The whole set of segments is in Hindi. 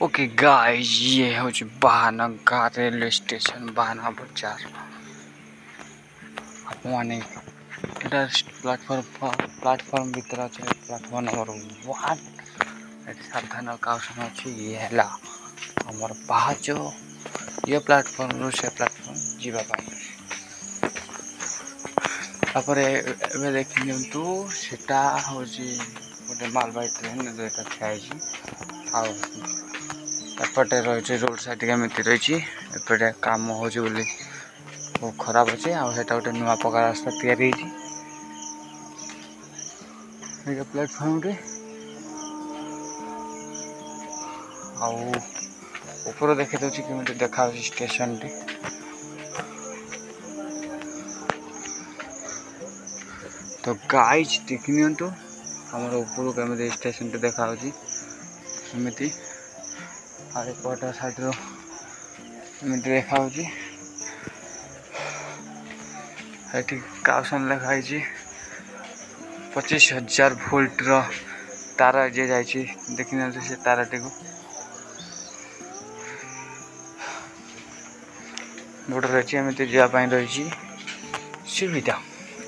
ओके गाइस, ये हूँ बाहानगा रेलवे स्टेशन बाहाना बाजार आपने प्लाटफर्म भीतर अच्छे प्लाटफर्म नंबर 1 सावधान काउसन अच्छी ये है आमर पाहाच ये प्लाटफर्म रु से प्लाटफर्म जावापर देखी दिंतु सेटा हूँ गोटे मालबाही ट्रेन जोटा ठियाई एपटे रही रोड साइड केमी रही एपटे कम हो खराब अच्छे आटा गोटे नुआ पका रास्ता तैयारी प्लेटफर्म रे ऊपर देखी दूसरी केमी देखा स्टेशन टी तो गाइज देखी नियंतु आमर ऊपर केमी स्टेशन टी देखा एमती आठ साइड एमती देखा काउसन लिखाई 25,000 वोल्ट तार जे जाइए देखी से तारटी को गोटे रही एमती जावाई रही सुविधा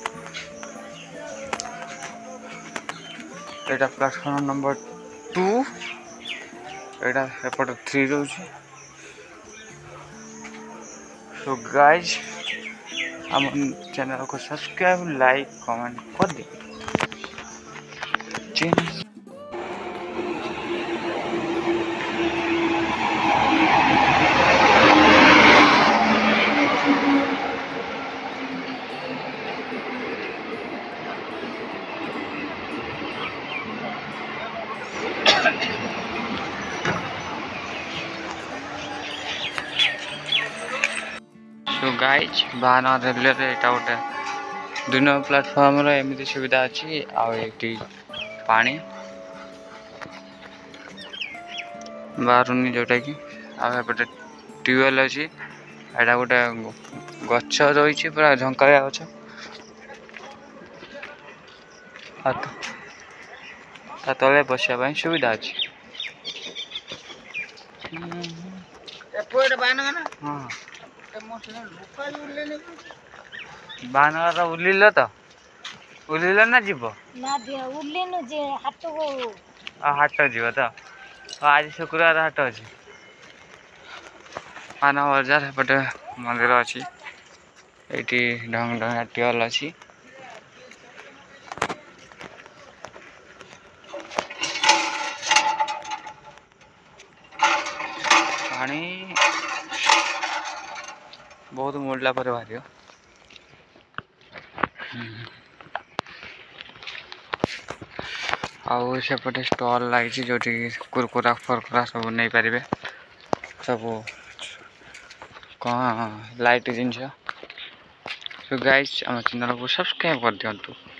यहाँ प्लाटफर्म नंबर 2 यहाँ एपट 3 रोचे। सो गाइज हम चैनल को सब्सक्राइब लाइक कमेंट कर दिए। तो गाइज बाहाना रेलवे यहाँ गोटे 2 नंबर प्लाटफर्म एमती सुविधा अच्छी आठी पानी बाहरुनी जोटा कि आटे ट्यूबवेल अच्छी यहाँ गोटे गछ रही पूरा झंकारिया गछ तले बसापी सुविधा अच्छी। हाँ बानर उल्ल तो उल्ल ना जीव हाट जीव तो आज शुक्रवार हाट अच्छी बानर बाजार एपटे मंदिर अच्छी ये ढंग ढंगा ट्यूबवेल अच्छी पानी बहुत मुड़ला पर बाहर आउपटे स्टल लगी जो कुरकुरा फरकुरा सब नहीं पारे सब कौन लाइट जिन। सो गाइस आम चैनल को सब्सक्राइब कर दिंतु।